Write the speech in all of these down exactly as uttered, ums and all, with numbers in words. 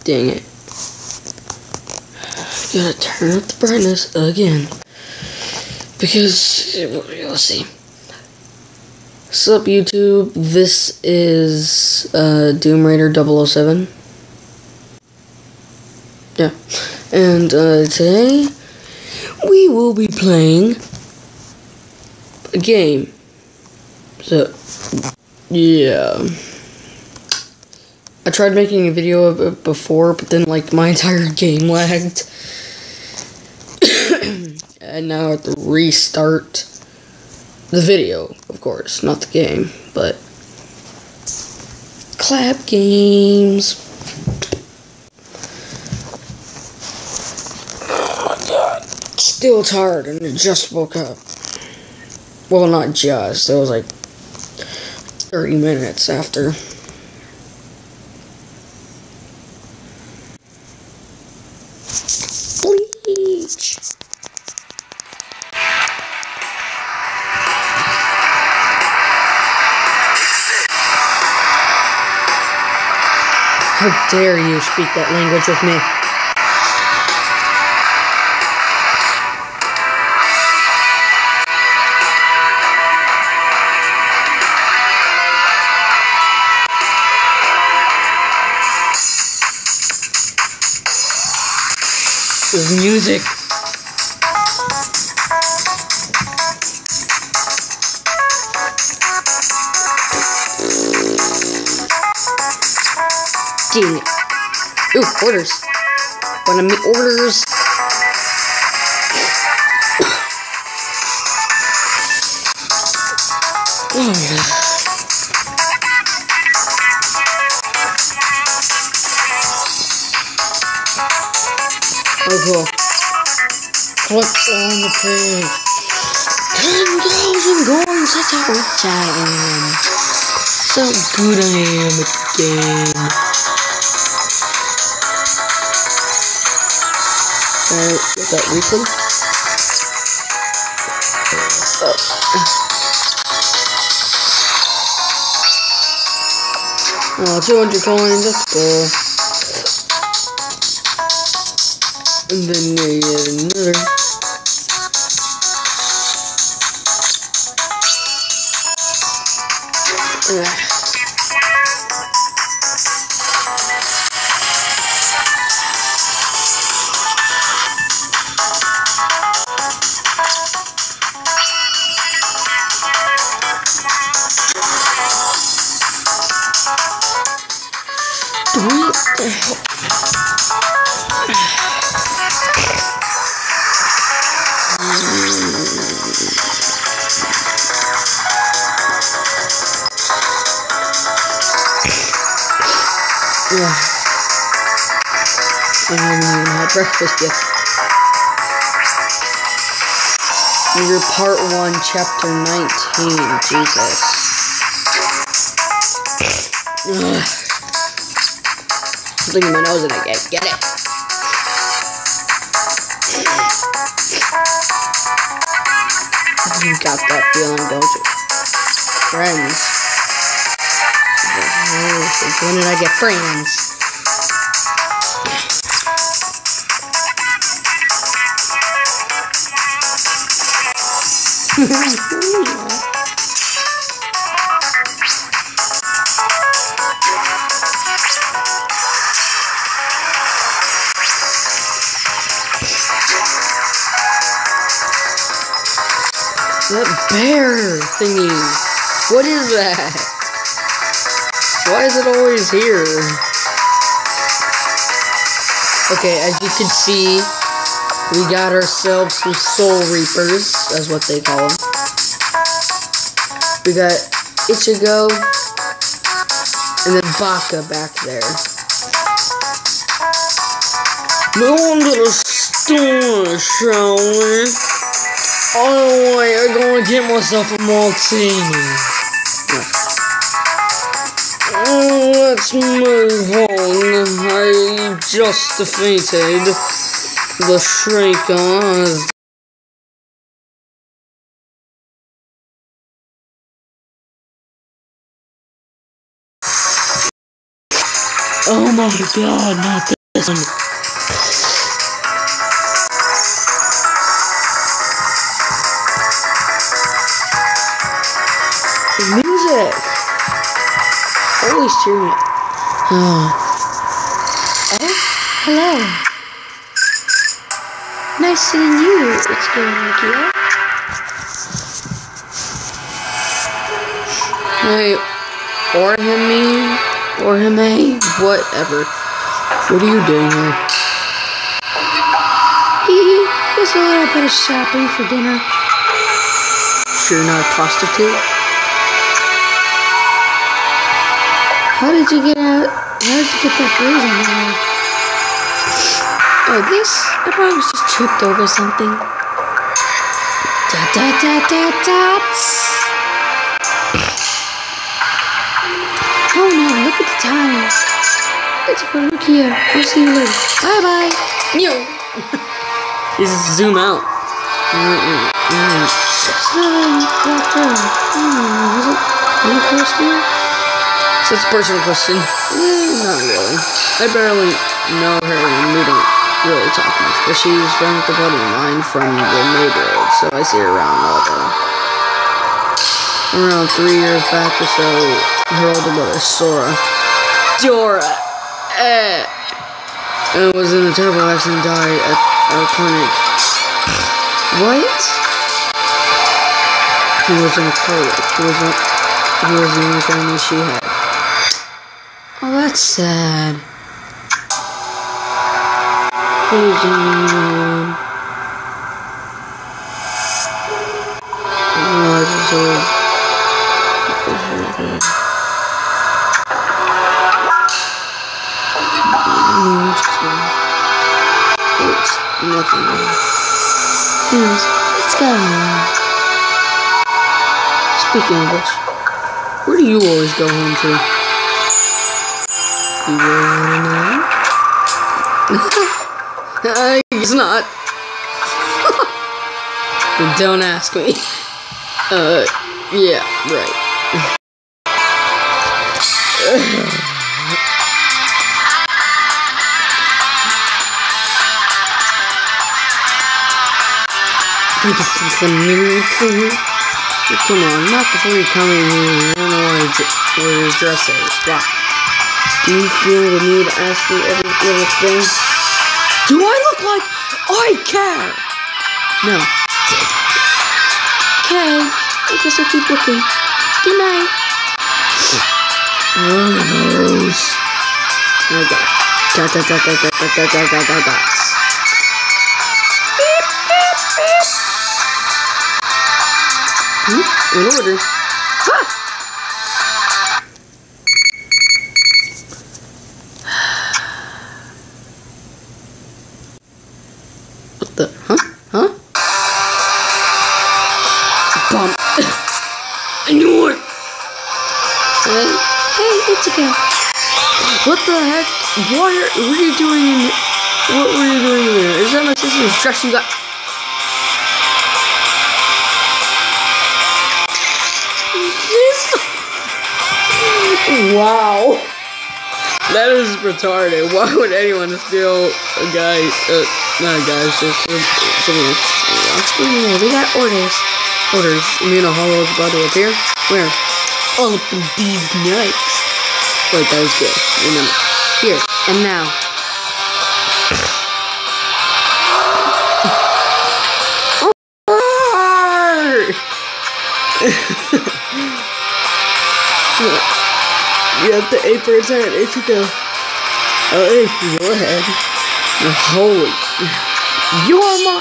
Dang it. Gotta turn up the brightness again. Because, let's see. What's up, YouTube? This is uh, Doom Raider double oh seven. Yeah. And uh, today, we will be playing a game. So, yeah. I tried making a video of it before, but then, like, my entire game lagged. And now I have to restart the video, of course, not the game, but clap games. Oh my god. Still tired and just woke up. Well, not just, it was like thirty minutes after. Bleach. How dare you speak that language with me? This is music. Dang it. Ooh, orders. Wanna make orders? Oh, yeah. Oh, cool. Click on the page. ten thousand coins, that's how rich I am. So good I am at the game. Alright, get that refund. Oh, two hundred coins, that's cool. And then you get another. Ugh. What the hell? Yeah. I haven't even had breakfast yet. You're part one, chapter nineteen. Jesus. Ugh. Something in my nose and I can't get it. You got that feeling, don't you? Friends. When did I get friends? That bear thingy. What is that? Why is it always here? Okay, as you can see, we got ourselves some Soul Reapers, that's what they call them. We got Ichigo, and then Baka back there. Go on to the store, shall we? Oh wait, I'm gonna get myself a martini. Oh, let's move on. I just defeated the Shrieker. Oh my god, not Music. Always cheering up. Oh. Oh, hello. Nice seeing you. What's going on, Kia? Hey, or him, me, or him, a, whatever. What are you doing here? Hee hee. Just a little bit of shopping for dinner. Sure, not a prostitute. How did you get out? How did you get that bruise on your leg? Oh, this? I probably just tripped over something. Da da da da da. Oh no, look at the time. Let's go look here. I'll see you later. Bye bye. Yo. You just zoom out. It's not black girl. Hmm, is it? Are you close to you? So it's a personal question. Eh, not really. I barely know her and we don't really talk much. But she's friends with a buddy of mine from the neighborhood, so I see her around all the around three years back or so, her older brother, Sora. Dora! Eh! And was in a terrible accident and died at our clinic. What? He was in a car wreck. He was, a, he was the only family she had. Oh, that's sad. Please, um, oh, this is so. It's nothing. Yes, it's going on. Speaking of which, where do you always go home to? You really wanna know? I guess not. Then don't ask me. Uh, yeah, right. Come on, not before you come in here. I don't know why your dress is. Wow. Do you feel the need to ask me every little thing? Do I look like I care? No. Okay, I guess I'll keep looking. Good night. Oh, nose. I got dot dot dot dot dot dot dot dot dot dots. Beep beep beep. Hmm? In order. Ha! What the? Huh? Huh? Bump. I knew it! Hey, hey, Ichigo. What the heck? What are, what are you doing in What were you doing there? Is that my sister's dress you got? Wow. That is retarded. Why would anyone steal a guy, uh, not a guy, it's just someone else. Yeah, we got orders. Orders. You mean a hollow is about to appear? Where? All up in these nights. Wait, that was good. Remember. Here, and now. You have to aim for his head. Ichigo. I'll aim for your head. Holy. You're my.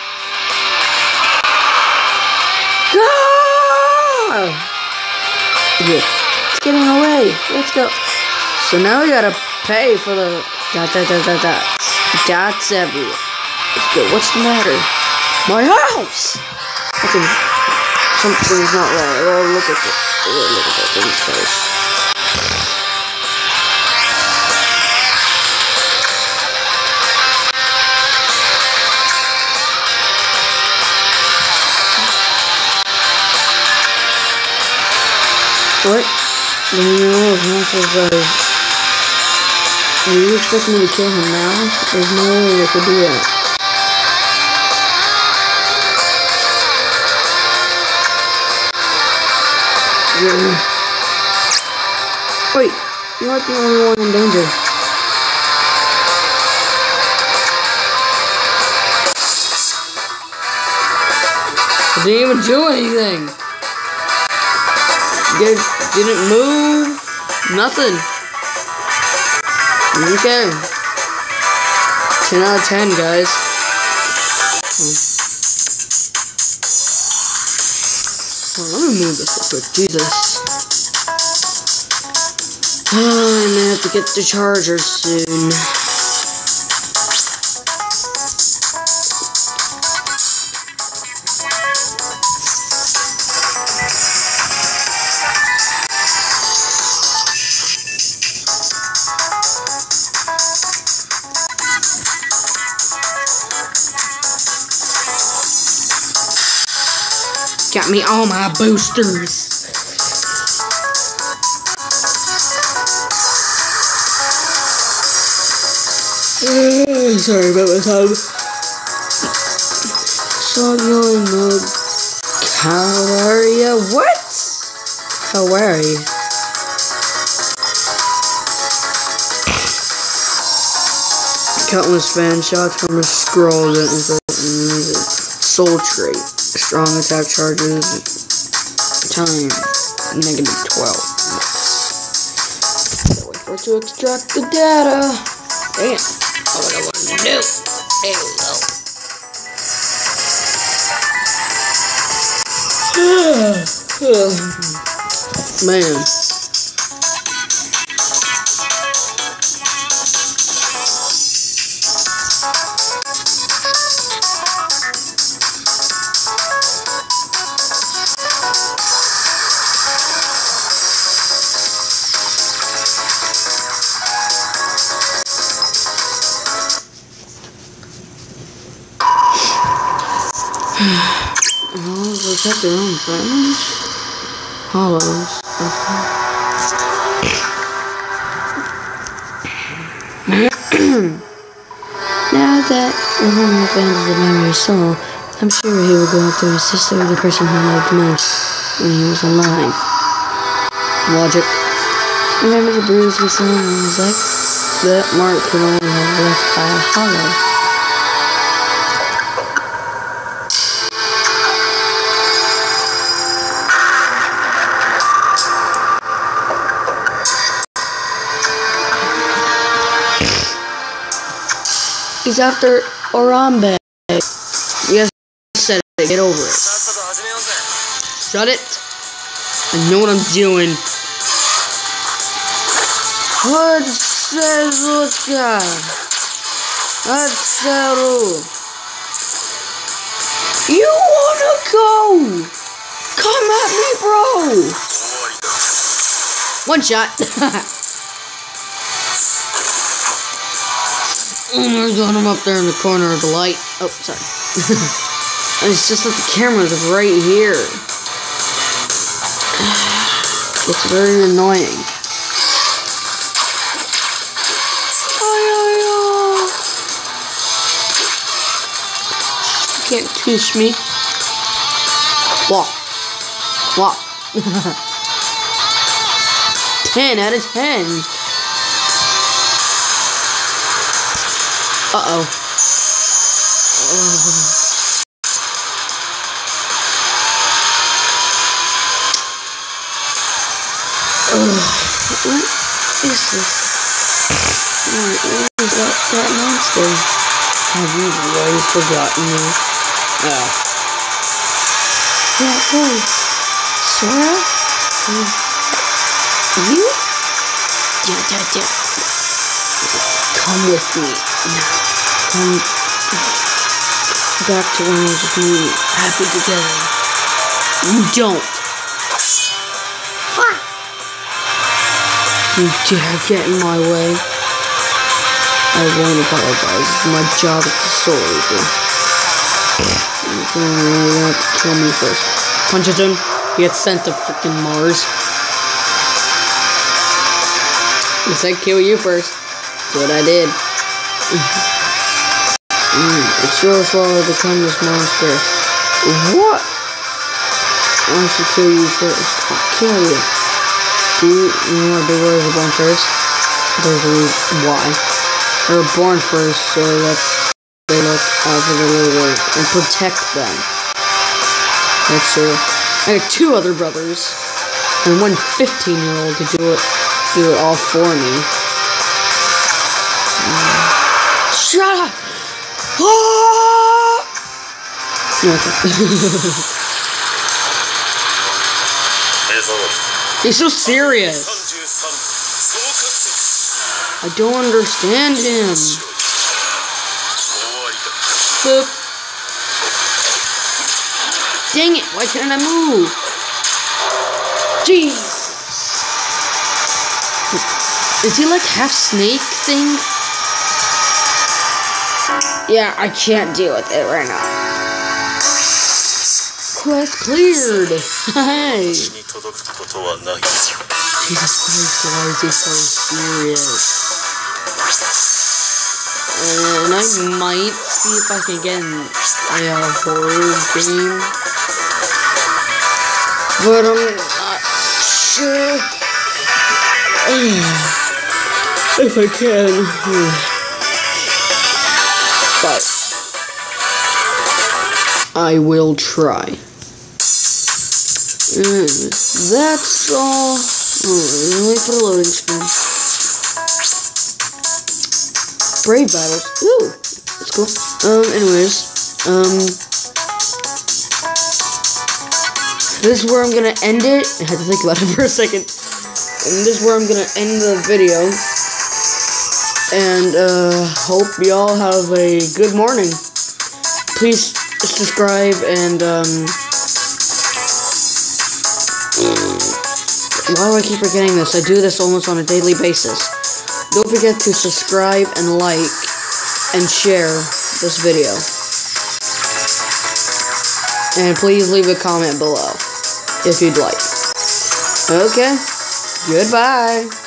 Ah! Yeah. It's getting away. Let's go. So now we gotta pay for the dot dot dot dot dots. Dots everywhere. Let's go. What's the matter? My house! I think something's not right. Oh, look at it. Oh, look at that thing's face. What? The rules, not so good. Are you expecting me to kill him now? There's no way I could do that. Yeah. Wait, you're not the only one in danger. I didn't even do anything. Did, didn't move. Nothing. Okay. ten out of ten, guys. Oh, let me move this real quick. Jesus. Oh, I'm gonna have to get the charger soon. Got me all my boosters. Uh, sorry about my time. Sogno no Calaria. What? Calari. Countless fan shots from a scroll that soul trait. Strong attack charges. Time negative twelve. Wait for it to extract the data. Damn. Oh, what I want to do. There we go. Man. Oh, they got their own friends? Hollows. Now that the home fans the memory soul, I'm sure he will go after his sister, the person he loved most when he was alive. Logic. Remember the bruise we saw on his leg? That mark could only have left by a hollow. He's after Orambe. Yes, said it. Get over it. Shut it. I know what I'm doing. What says Luca? What says You wanna go? Come at me, bro. One shot. Oh my god, I'm up there in the corner of the light. Oh, sorry. It's just that the camera's right here. It's very annoying. You can't teach me. Walk. Walk. ten out of ten. Uh-oh. Oh. Ugh. What is this? What is that, that monster? Have you really forgotten me? Oh. That voice. Sora? You? Yeah, yeah, yeah. Come with me now. Come back to when we just be happy together. You don't. Ah. You dare get in my way. I won't apologize. It's my job as a soul eater. You're gonna have to kill me first. Punches him. He gets sent to freaking Mars. He said kill you first. That's what I did. Mm, it's your fault to become this monster. What? I should kill you first. I'll kill you. Do you, you know what big boys are born first? There's a reason why. They were born first so that they look out for the little world and protect them. That's true. I got two other brothers and one fifteen-year-old to do it, do it all for me. Mm. Shut up! Oh! He's so serious. I don't understand him. Boop. Dang it, why can't I move? Jeez. Is he like half snake thing? Yeah, I can't deal with it right now. Quest cleared. Hey. Jesus Christ, why is he so serious? And I might see if I can get a uh, horror game, but I'm not sure if I can. But I will try. And that's all. Oh, wait for the loading screen. Brave battles. Ooh, that's cool. Um, anyways, um, this is where I'm gonna end it. I had to think about it for a second. And this is where I'm gonna end the video. And, uh, hope y'all have a good morning. Please subscribe and, um, why do I keep forgetting this? I do this almost on a daily basis. Don't forget to subscribe and like and share this video. And please leave a comment below if you'd like. Okay, goodbye.